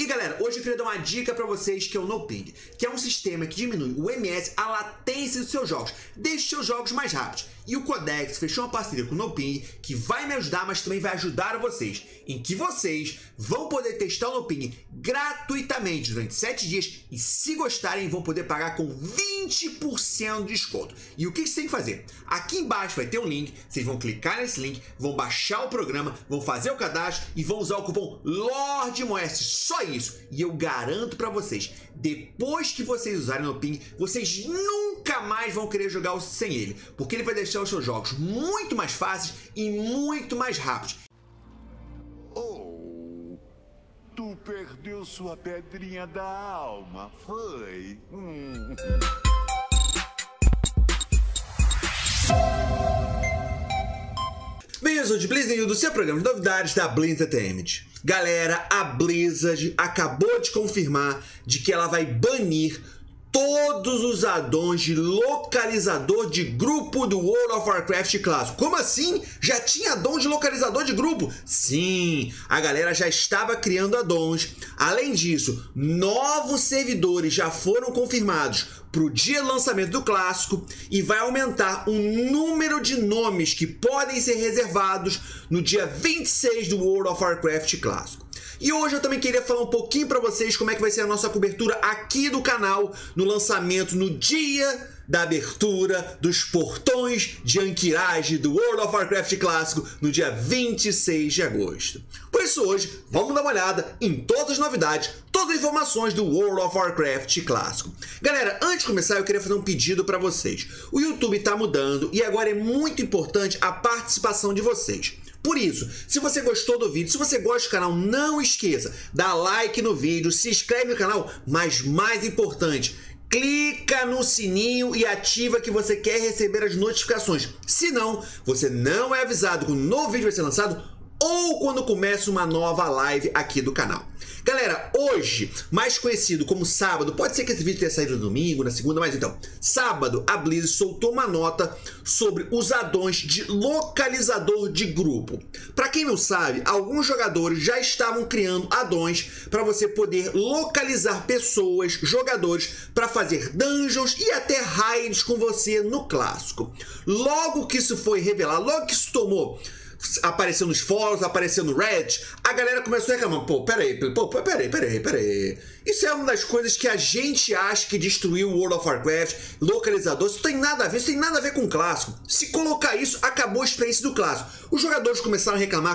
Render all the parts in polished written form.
galera, hoje eu queria dar uma dica pra vocês que é o NoPing, que é um sistema que diminui o MS, a latência dos seus jogos, deixa os seus jogos mais rápidos. E o Codex fechou uma parceria com o NoPing que vai me ajudar, mas também vai ajudar vocês, em que vocês vão poder testar o NoPing gratuitamente durante 7 dias e, se gostarem, vão poder pagar com 20% de desconto. E o que vocês têm que fazer? Aqui embaixo vai ter um link, vocês vão clicar nesse link, vão baixar o programa, vão fazer o cadastro e vão usar o cupom LORDMOS, só isso. E eu garanto pra vocês, depois que vocês usarem o NoPing, vocês nunca mais vão querer jogar sem ele, porque ele vai deixar os seus jogos muito mais fáceis e muito mais rápidos. Oh, tu perdeu sua pedrinha da alma, foi? Bem-vindos ao de Blizzard, do seu programa de novidades da Blizzard Entertainment. Galera, a Blizzard acabou de confirmar de que ela vai banir todos os addons de localizador de grupo do World of Warcraft clássico. Como assim? Já tinha addons de localizador de grupo? Sim, a galera já estava criando addons. Além disso, novos servidores já foram confirmados para o dia de lançamento do clássico e vai aumentar o número de nomes que podem ser reservados no dia 26 do World of Warcraft clássico. E hoje eu também queria falar um pouquinho para vocês como é que vai ser a nossa cobertura aqui do canal no lançamento, no dia da abertura dos portões de Ahn'Qiraj do World of Warcraft clássico no dia 26 de agosto. Por isso hoje vamos dar uma olhada em todas as novidades, todas as informações do World of Warcraft clássico. Galera, antes de começar eu queria fazer um pedido para vocês. O YouTube está mudando e agora é muito importante a participação de vocês. Por isso, se você gostou do vídeo, se você gosta do canal, não esqueça, dá like no vídeo, se inscreve no canal, mas mais importante, clica no sininho e ativa que você quer receber as notificações. Senão, você não é avisado quando um novo vídeo vai ser lançado ou quando começa uma nova live aqui do canal. Galera, hoje, mais conhecido como sábado, pode ser que esse vídeo tenha saído no domingo, na segunda, mas então, sábado, a Blizzard soltou uma nota sobre os addons de localizador de grupo. Para quem não sabe, alguns jogadores já estavam criando addons para você poder localizar pessoas, jogadores, para fazer dungeons e até raids com você no clássico. Logo que isso foi revelado, logo que isso apareceu nos fóruns, apareceu no Reddit, a galera começou a reclamar, peraí. Isso é uma das coisas que a gente acha que destruiu o World of Warcraft, localizador, isso tem nada a ver, isso tem nada a ver com o clássico. Se colocar isso, acabou a experiência do clássico. Os jogadores começaram a reclamar,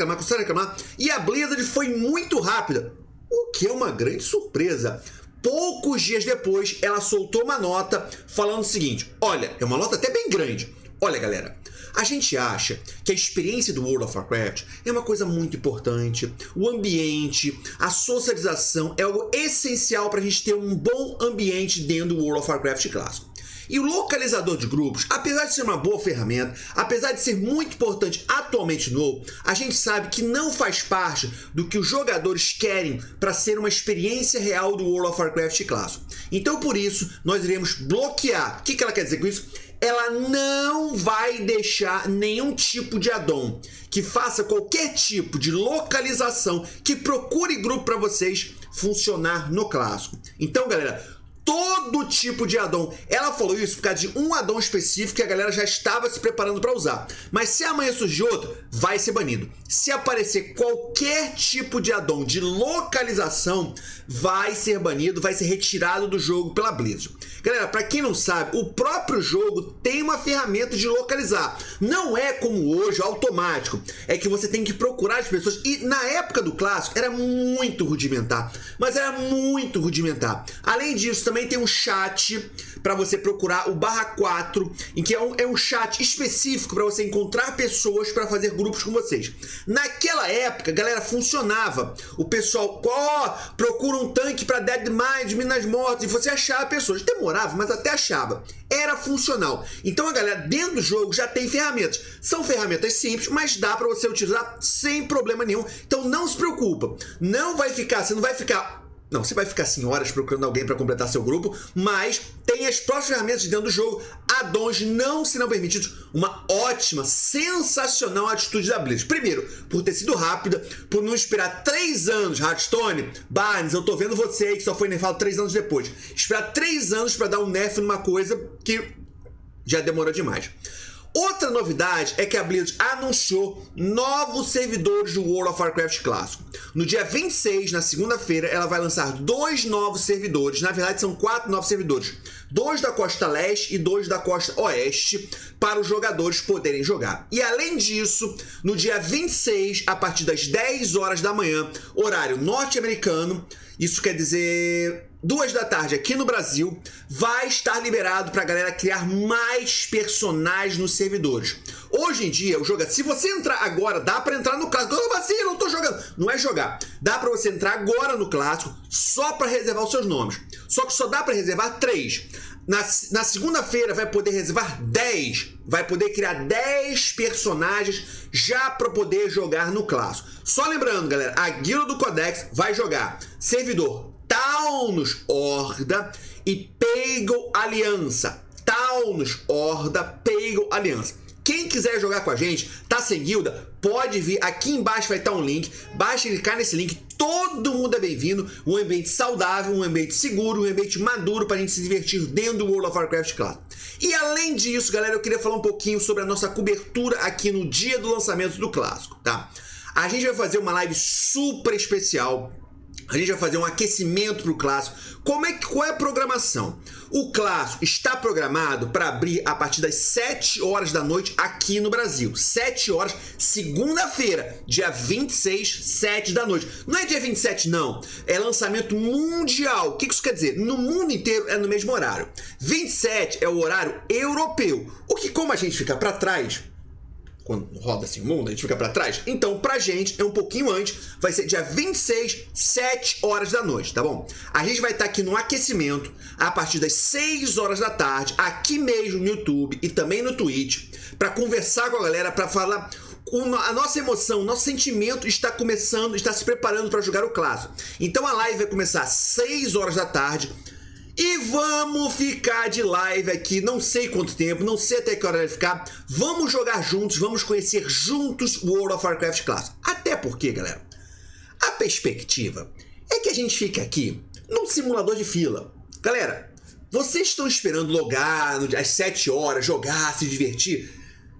e a Blizzard foi muito rápida, o que é uma grande surpresa. Poucos dias depois, ela soltou uma nota falando o seguinte, olha, é uma nota até bem grande. Olha, galera, a gente acha que a experiência do World of Warcraft é uma coisa muito importante. O ambiente, a socialização é algo essencial para a gente ter um bom ambiente dentro do World of Warcraft clássico. E o localizador de grupos, apesar de ser uma boa ferramenta, apesar de ser muito importante atualmente no WoW, a gente sabe que não faz parte do que os jogadores querem para ser uma experiência real do World of Warcraft clássico. Então, por isso, nós iremos bloquear. O que ela quer dizer com isso? Ela não vai deixar nenhum tipo de addon que faça qualquer tipo de localização que procure grupo para vocês funcionar no clássico. Então, galera, todo tipo de addon. Ela falou isso por causa de um addon específico que a galera já estava se preparando para usar. Mas se amanhã surgir outro, vai ser banido. Se aparecer qualquer tipo de addon de localização, vai ser banido, vai ser retirado do jogo pela Blizzard. Galera, para quem não sabe, o próprio jogo tem uma ferramenta de localizar. Não é como hoje, automático. É que você tem que procurar as pessoas. E na época do clássico era muito rudimentar. Mas era muito rudimentar. Além disso, também tem um chat para você procurar o /4, em que é um chat específico para você encontrar pessoas para fazer grupos com vocês. Naquela época, galera, funcionava. O pessoal, procura um tanque para Deadmine, Minas Mortas, e você achava pessoas. Demorava, mas até achava. Era funcional. Então a galera dentro do jogo já tem ferramentas. São ferramentas simples, mas dá para você utilizar sem problema nenhum. Então não se preocupa. Você não vai ficar Não, você vai ficar assim horas procurando alguém para completar seu grupo, mas tem as próprias ferramentas dentro do jogo, addons não serão permitidos. Uma ótima, sensacional atitude da Blizzard. Primeiro, por ter sido rápida, por não esperar 3 anos, Hearthstone, Barnes, eu tô vendo você aí que só foi nerfado 3 anos depois. Esperar 3 anos para dar um nerf numa coisa que já demorou demais. Outra novidade é que a Blizzard anunciou novos servidores do World of Warcraft clássico. No dia 26, na segunda-feira, ela vai lançar 2 novos servidores. Na verdade, são 4 novos servidores. 2 da costa leste e 2 da costa oeste, para os jogadores poderem jogar. E além disso, no dia 26, a partir das 10 horas da manhã, horário norte-americano, isso quer dizer 2 da tarde aqui no Brasil, vai estar liberado para a galera criar mais personagens nos servidores. Hoje em dia, o jogo, se você entrar agora, dá para entrar no clássico. Como assim? Eu não tô jogando. Não é jogar. Dá para você entrar agora no clássico só para reservar os seus nomes. Só que só dá para reservar 3. Na segunda-feira vai poder reservar 10. Vai poder criar 10 personagens já para poder jogar no clássico. Só lembrando, galera, a Guilda do Codex vai jogar servidor Taunus Horda e Paygo Aliança. Taunus Horda, Paygo Aliança. Quem quiser jogar com a gente, tá sem guilda, pode vir. Aqui embaixo vai estar um link. Basta clicar nesse link. Todo mundo é bem-vindo. Um ambiente saudável, um ambiente seguro, um ambiente maduro para a gente se divertir dentro do World of Warcraft Clássico. E além disso, galera, eu queria falar um pouquinho sobre a nossa cobertura aqui no dia do lançamento do Clássico, tá? A gente vai fazer uma live super especial. A gente vai fazer um aquecimento para o Clássico. Qual é a programação? O Clássico está programado para abrir a partir das 7 horas da noite aqui no Brasil. 7 horas, segunda-feira, dia 26, 7 da noite. Não é dia 27, não. É lançamento mundial. O que isso quer dizer? No mundo inteiro é no mesmo horário. 27 é o horário europeu. O que, como a gente fica para trás, quando roda assim o mundo, a gente fica para trás. Então, pra gente, é um pouquinho antes, vai ser dia 26, 7 horas da noite, tá bom? A gente vai estar aqui no aquecimento a partir das 6 horas da tarde, aqui mesmo no YouTube e também no Twitch, para conversar com a galera, para falar a nossa emoção, o nosso sentimento está começando, está se preparando para jogar o Clássico. Então a live vai começar às 6 horas da tarde. E vamos ficar de live aqui, não sei quanto tempo, não sei até que hora vai ficar. Vamos jogar juntos, vamos conhecer juntos o World of Warcraft Clássico. Até porque, galera, a perspectiva é que a gente fique aqui num simulador de fila. Galera, vocês estão esperando logar às 7 horas, jogar, se divertir?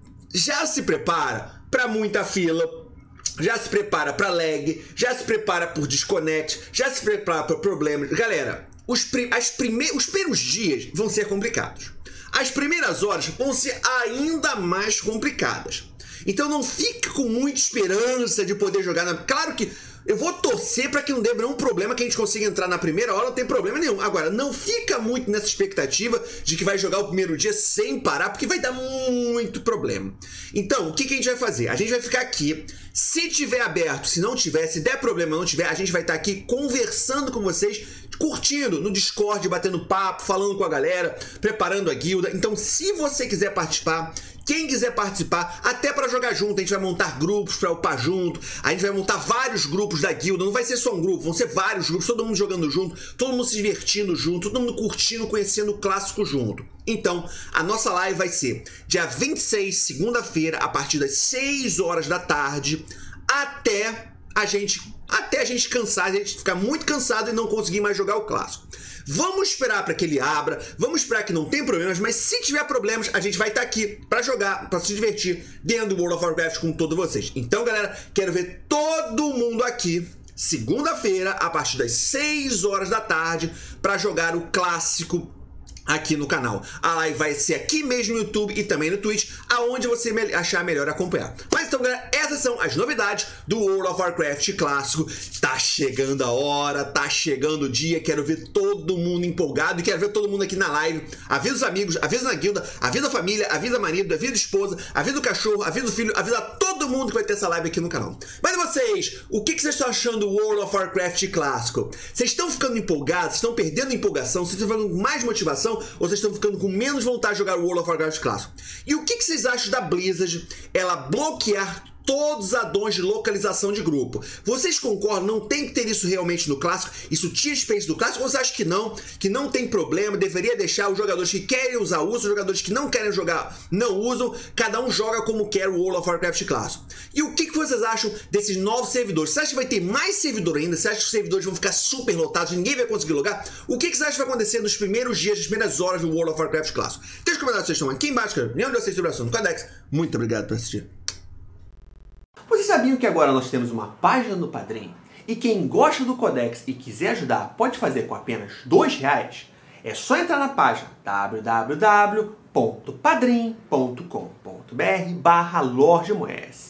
Já se prepara para muita fila. Já se prepara para lag, já se prepara por disconnect, já se prepara para problemas. Galera, os primeiros dias vão ser complicados. As primeiras horas vão ser ainda mais complicadas. Então não fique com muita esperança de poder jogar. Claro que eu vou torcer para que não dê nenhum problema, que a gente consiga entrar na primeira hora, não tem problema nenhum. Agora, não fica muito nessa expectativa de que vai jogar o primeiro dia sem parar, porque vai dar muito problema. Então, o que a gente vai fazer? A gente vai ficar aqui. Se tiver aberto, se não tiver, se der problema não tiver, a gente vai estar aqui conversando com vocês, curtindo no Discord, batendo papo, falando com a galera, preparando a guilda. Então, se você quiser participar, quem quiser participar, até para jogar junto, a gente vai montar grupos para upar junto, a gente vai montar vários grupos da guilda, não vai ser só um grupo, vão ser vários grupos, todo mundo jogando junto, todo mundo se divertindo junto, todo mundo curtindo, conhecendo o clássico junto. Então, a nossa live vai ser dia 26, segunda-feira, a partir das 6 horas da tarde, até a gente cansar, a gente ficar muito cansado e não conseguir mais jogar o clássico. Vamos esperar para que ele abra, vamos esperar que não tem problemas, mas se tiver problemas, a gente vai estar aqui para jogar, para se divertir dentro do World of Warcraft com todos vocês. Então, galera, quero ver todo mundo aqui segunda-feira, a partir das 6 horas da tarde, para jogar o clássico aqui no canal. A live vai ser aqui mesmo no YouTube e também no Twitch, aonde você achar melhor acompanhar. Mas então, galera, essas são as novidades do World of Warcraft clássico. Tá chegando a hora, tá chegando o dia, quero ver todo mundo empolgado e quero ver todo mundo aqui na live. Avisa os amigos, avisa na guilda, avisa a família, avisa o marido, avisa a esposa, avisa o cachorro, avisa o filho, avisa todo mundo que vai ter essa live aqui no canal. Mas e vocês? O que vocês estão achando do World of Warcraft clássico? Vocês estão ficando empolgados? Vocês estão perdendo empolgação? Vocês estão ficando com mais motivação? Ou vocês estão ficando com menos vontade de jogar o World of Warcraft clássico? E o que vocês acham da Blizzard ela bloquear todos os addons de localização de grupo. Vocês concordam? Não tem que ter isso realmente no clássico? Isso tira experiência do clássico? Ou você acha que não tem problema, deveria deixar os jogadores que querem usar usam, os jogadores que não querem jogar não usam, cada um joga como quer o World of Warcraft clássico? E o que vocês acham desses novos servidores? Você acha que vai ter mais servidor ainda? Você acha que os servidores vão ficar super lotados, ninguém vai conseguir logar? O que você acha que vai acontecer nos primeiros dias, nas primeiras horas do World of Warcraft clássico? Deixa os comentários que vocês estão aqui embaixo, cara. Nenhum de vocês sobre o assunto. Codex, muito obrigado por assistir. Vocês sabiam que agora nós temos uma página no Padrim? E quem gosta do Codex e quiser ajudar pode fazer com apenas R$2? É só entrar na página www.padrim.com.br/LordMoes.